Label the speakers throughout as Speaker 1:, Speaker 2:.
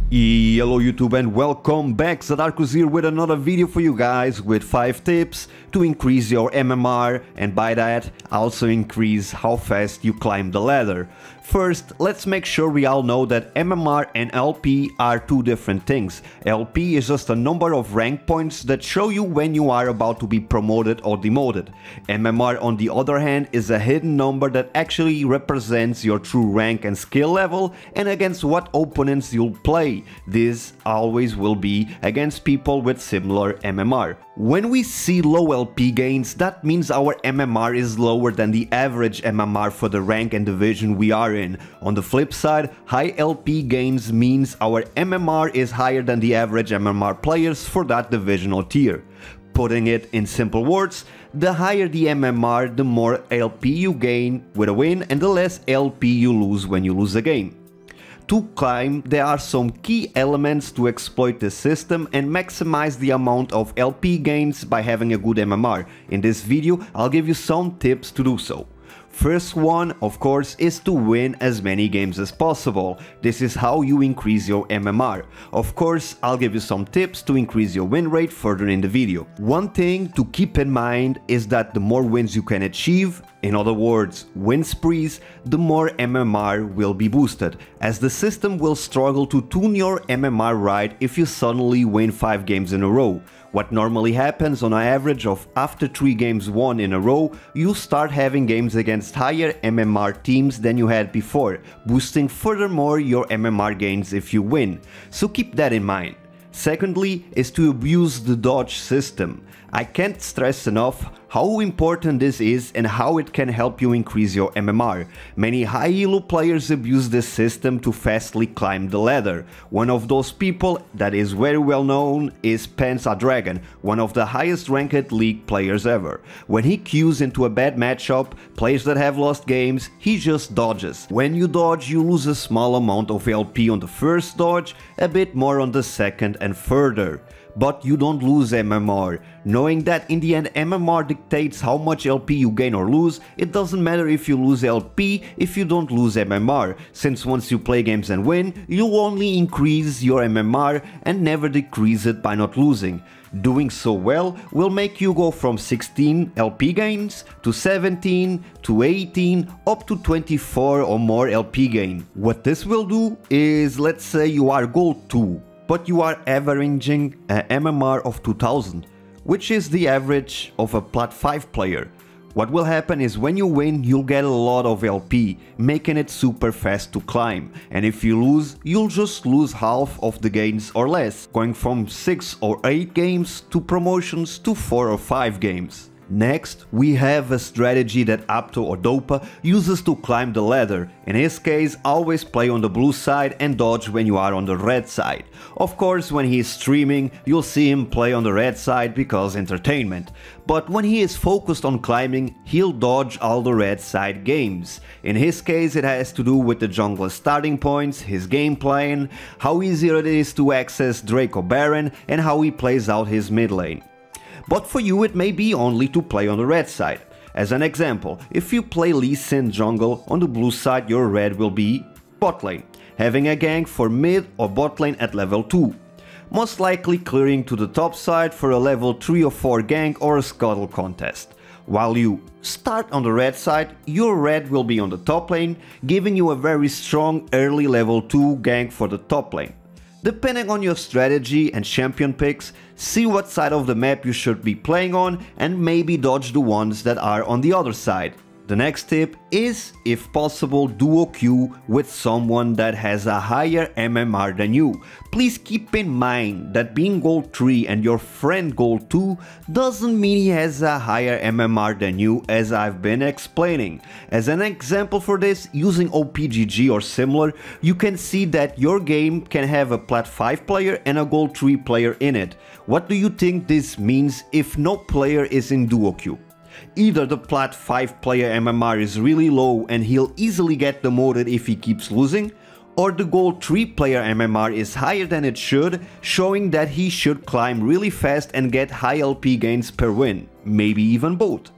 Speaker 1: Hello YouTube and welcome back. Zadarkus here with another video for you guys with 5 tips to increase your MMR and by that also increase how fast you climb the ladder. First, let's make sure we all know that MMR and LP are two different things. LP is just a number of rank points that show you when you are about to be promoted or demoted. MMR on the other hand is a hidden number that actually represents your true rank and skill level and against what opponents you'll play. This always will be against people with similar MMR. When we see low LP gains, that means our MMR is lower than the average MMR for the rank and division we are in. On the flip side, high LP gains means our MMR is higher than the average MMR players for that divisional tier. Putting it in simple words, the higher the MMR, the more LP you gain with a win and the less LP you lose when you lose a game. To climb, there are some key elements to exploit this system and maximize the amount of LP gains by having a good MMR. In this video, I'll give you some tips to do so. First one, of course, is to win as many games as possible. This is how you increase your MMR. Of course, I'll give you some tips to increase your win rate further in the video. One thing to keep in mind is that the more wins you can achieve, in other words, win sprees, the more MMR will be boosted, as the system will struggle to tune your MMR right if you suddenly win 5 games in a row. What normally happens on an average of after 3 games won in a row, you start having games against higher MMR teams than you had before, boosting furthermore your MMR gains if you win, so keep that in mind. Secondly is to abuse the dodge system. I can't stress enough how important this is and how it can help you increase your MMR. Many high elo players abuse this system to fastly climb the ladder. One of those people that is very well known is Panzerdragon, one of the highest ranked league players ever. When he queues into a bad matchup, players that have lost games, he just dodges. When you dodge, you lose a small amount of LP on the first dodge, a bit more on the second and further. But you don't lose MMR. Knowing that in the end MMR dictates how much LP you gain or lose, it doesn't matter if you lose LP if you don't lose MMR, since once you play games and win, you'll only increase your MMR and never decrease it by not losing. Doing so well will make you go from 16 LP gains to 17 to 18 up to 24 or more LP gain. What this will do is, let's say you are gold 2. But you are averaging an MMR of 2000, which is the average of a Plat 5 player. What will happen is when you win, you'll get a lot of LP, making it super fast to climb. And if you lose, you'll just lose half of the gains or less, going from 6 or 8 games to promotions to 4 or 5 games. Next, we have a strategy that Apto or Dopa uses to climb the ladder. In his case, always play on the blue side and dodge when you are on the red side. Of course, when he is streaming, you'll see him play on the red side because entertainment. But when he is focused on climbing, he'll dodge all the red side games. In his case, it has to do with the jungler's starting points, his game plan, how easy it is to access Drake or Baron, and how he plays out his mid lane. But for you it may be only to play on the red side. As an example, if you play Lee Sin jungle, on the blue side your red will be bot lane, having a gank for mid or bot lane at level 2. Most likely clearing to the top side for a level 3 or 4 gank or a scuttle contest. While you start on the red side, your red will be on the top lane, giving you a very strong early level 2 gank for the top lane. Depending on your strategy and champion picks, see what side of the map you should be playing on and maybe dodge the ones that are on the other side. The next tip is, if possible, duo queue with someone that has a higher MMR than you. Please keep in mind that being gold 3 and your friend gold 2 doesn't mean he has a higher MMR than you, as I've been explaining. As an example for this, using OPGG or similar, you can see that your game can have a Plat 5 player and a gold 3 player in it. What do you think this means if no player is in duo queue? Either the Plat 5 player MMR is really low and he'll easily get demoted if he keeps losing, or the gold 3 player MMR is higher than it should, showing that he should climb really fast and get high LP gains per win, maybe even both.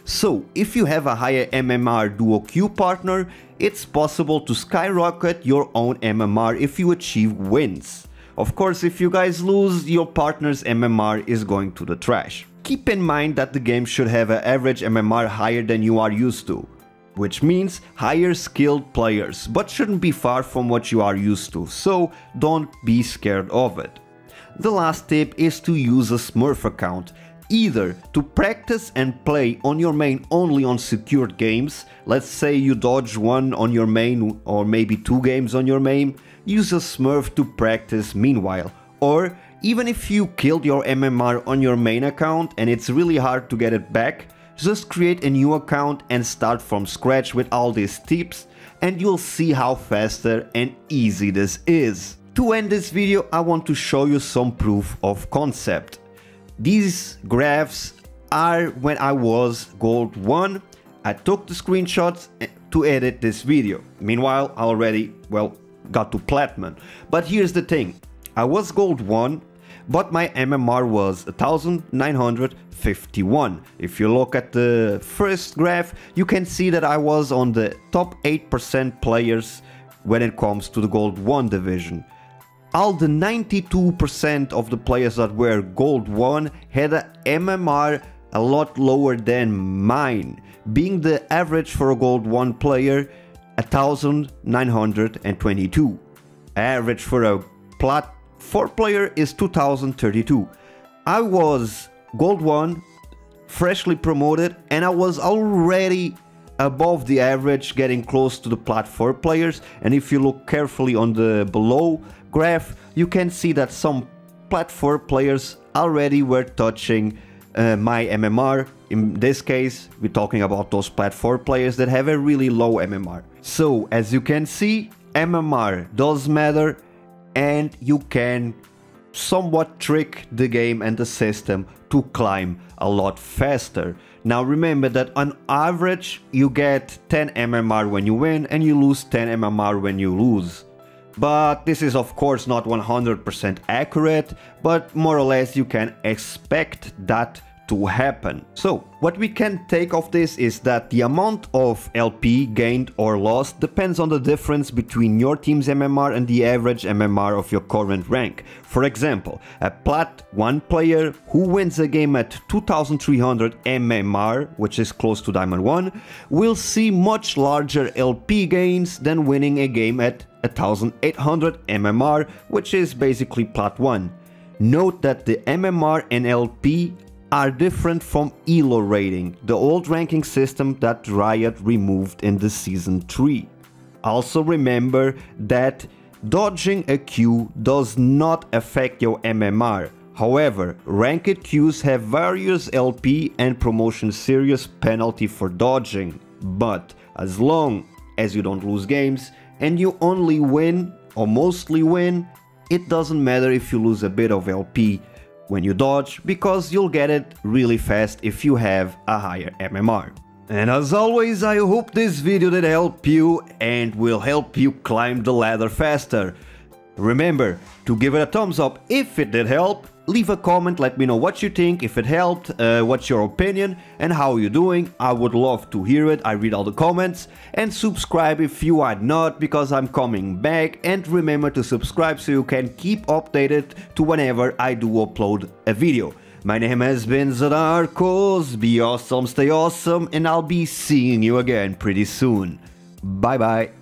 Speaker 1: So, if you have a higher MMR duo queue partner, it's possible to skyrocket your own MMR if you achieve wins. Of course, if you guys lose, your partner's MMR is going to the trash. Keep in mind that the game should have an average MMR higher than you are used to, which means higher skilled players, but shouldn't be far from what you are used to, so don't be scared of it. The last tip is to use a Smurf account, either to practice and play on your main only on secured games. Let's say you dodge one on your main or maybe 2 games on your main, use a Smurf to practice meanwhile. Or even if you killed your MMR on your main account and it's really hard to get it back, just create a new account and start from scratch with all these tips, and you'll see how faster and easy this is. To end this video, I want to show you some proof of concept. These graphs are when I was Gold 1. I took the screenshots to edit this video. Meanwhile, I already, got to Platinum. But here's the thing, I was Gold 1, but my MMR was 1951. If you look at the first graph, you can see that I was on the top 8% players when it comes to the Gold 1 division. All the 92% of the players that were Gold 1 had an MMR a lot lower than mine, being the average for a Gold 1 player 1922. Average for a Plat 4 player is 2032. I was Gold 1, freshly promoted, and I was already above the average, getting close to the Plat 4 players. And if you look carefully on the below graph, you can see that some Plat 4 players already were touching my MMR. In this case, we're talking about those Plat 4 players that have a really low MMR. So, as you can see, MMR does matter, and you can somewhat trick the game and the system to climb a lot faster. Now remember that on average you get 10 MMR when you win and you lose 10 MMR when you lose. But this is of course not 100% accurate, but more or less you can expect that to happen. So what we can take of this is that the amount of LP gained or lost depends on the difference between your team's MMR and the average MMR of your current rank. For example, a Plat 1 player who wins a game at 2300 MMR, which is close to Diamond 1, will see much larger LP gains than winning a game at 1800 MMR, which is basically Plat 1. Note that the MMR and LP are different from ELO rating, the old ranking system that Riot removed in the Season 3. Also remember that dodging a queue does not affect your MMR. However, ranked queues have various LP and promotion series penalty for dodging, but as long as you don't lose games and you only win or mostly win, it doesn't matter if you lose a bit of LP when you dodge, because you'll get it really fast if you have a higher MMR. And as always, I hope this video did help you and will help you climb the ladder faster. Remember to give it a thumbs up if it did help, leave a comment, let me know what you think, if it helped, what's your opinion and how you're doing. I would love to hear it, I read all the comments. And subscribe if you are not, because I'm coming back. And remember to subscribe so you can keep updated to whenever I do upload a video. My name has been Zadarkos, be awesome, stay awesome, and I'll be seeing you again pretty soon. Bye bye.